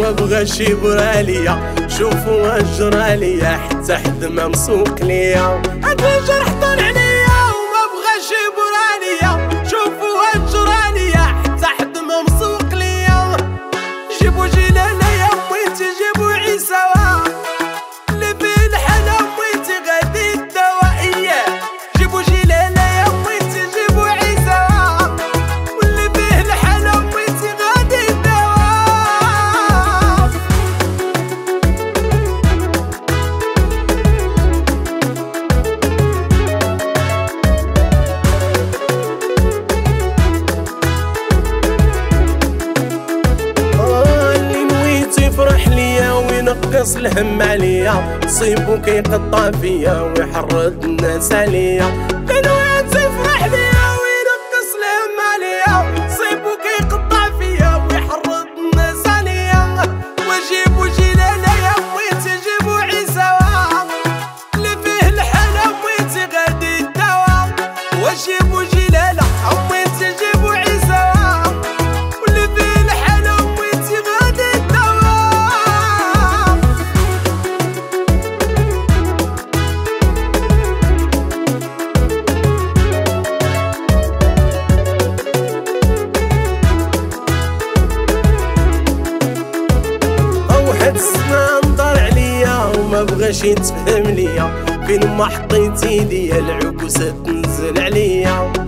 وما بغاش يبرى عليا. شوفوا اجرى ليا حتى حد ما مسوق ليا. هذا جرح طال عليا وما بغاش يبرى عليا. شوفوا اجرى ليا حتى حد ما مسوق ليا. جيبوا جلالة يا مويتي جيبوا عيسى اللي فيه الحلا مويتي غادي الدوائية. جيبوا جلالة يا مويتي جيبوا عيسى واللي فيه الحلا مويتي غادي الدواء. اللي نويتي يفرح ليا وينقص الهم عليا. صيبو كيقطع فيا ويحرض الناس عليا. اللي نويتي يفرح ليا وينقص الهم عليا. صيبو كيقطع فيا ويحرض الناس عليا. وجيبوا جلالة يا مويتي جيبوا عيسى اللي فيه الحلا مويتي غادي الدواء. وجيبوا جلالة مويتي جيبوا عيسى واللي فيه الحلا مويتي غادي الدواء. واحد السنة نضر عليا وما بغاش يتفهم ليا. فين ما حطيتي ليا العكوسة تنزل عليا.